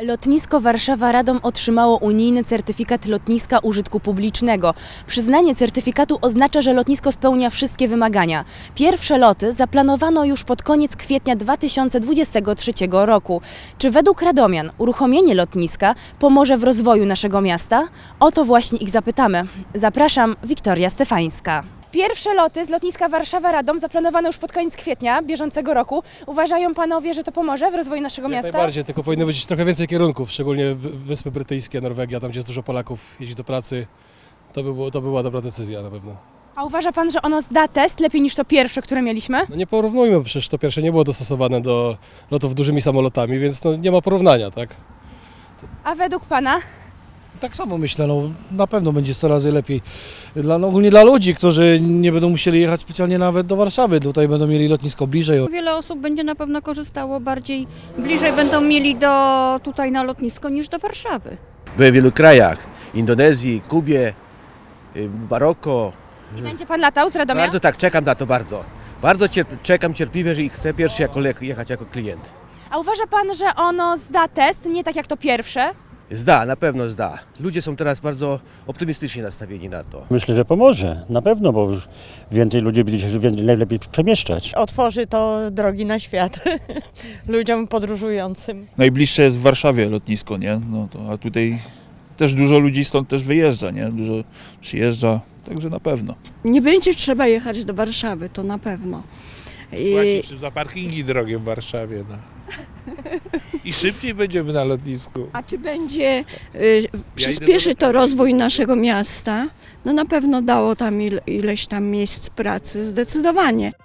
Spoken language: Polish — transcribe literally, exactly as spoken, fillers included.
Lotnisko Warszawa-Radom otrzymało unijny certyfikat lotniska użytku publicznego. Przyznanie certyfikatu oznacza, że lotnisko spełnia wszystkie wymagania. Pierwsze loty zaplanowano już pod koniec kwietnia dwa tysiące dwudziestego trzeciego roku. Czy według radomian uruchomienie lotniska pomoże w rozwoju naszego miasta? O to właśnie ich zapytamy. Zapraszam, Wiktoria Stefańska. Pierwsze loty z lotniska Warszawa-Radom zaplanowane już pod koniec kwietnia bieżącego roku. Uważają panowie, że to pomoże w rozwoju naszego Jak miasta? najbardziej, tylko powinno być trochę więcej kierunków, szczególnie Wyspy Brytyjskie, Norwegia, tam gdzie jest dużo Polaków, jeździ do pracy. To, by było, to była dobra decyzja na pewno. A uważa pan, że ono zda test lepiej niż to pierwsze, które mieliśmy? No nie porównujmy, przecież to pierwsze nie było dostosowane do lotów dużymi samolotami, więc no nie ma porównania, tak? A według pana? Tak samo myślę, no, na pewno będzie sto razy lepiej. Dla, no, ogólnie dla ludzi, którzy nie będą musieli jechać specjalnie nawet do Warszawy, tutaj będą mieli lotnisko bliżej. Wiele osób będzie na pewno korzystało bardziej, bliżej będą mieli do, tutaj na lotnisko niż do Warszawy. Byłem w wielu krajach, Indonezji, Kubie, Maroko. I będzie pan latał z Radomia? Bardzo tak, czekam na to bardzo. Bardzo cierp czekam cierpliwie, że i chcę pierwszy jako jechać jako klient. A uważa pan, że ono zda test, nie tak jak to pierwsze? Zda, na pewno zda. Ludzie są teraz bardzo optymistycznie nastawieni na to. Myślę, że pomoże, na pewno, bo więcej ludzi będzie się najlepiej przemieszczać. Otworzy to drogi na świat ludziom podróżującym. Najbliższe jest w Warszawie lotnisko, nie? No to, a tutaj też dużo ludzi stąd też wyjeżdża, nie? Dużo przyjeżdża, także na pewno. Nie będzie trzeba jechać do Warszawy, to na pewno. I... Płacić za parkingi drogie w Warszawie. No. I szybciej będziemy na lotnisku. A czy będzie y, przyspieszy to rozwój naszego miasta? No na pewno dało tam ile, ileś tam miejsc pracy, zdecydowanie.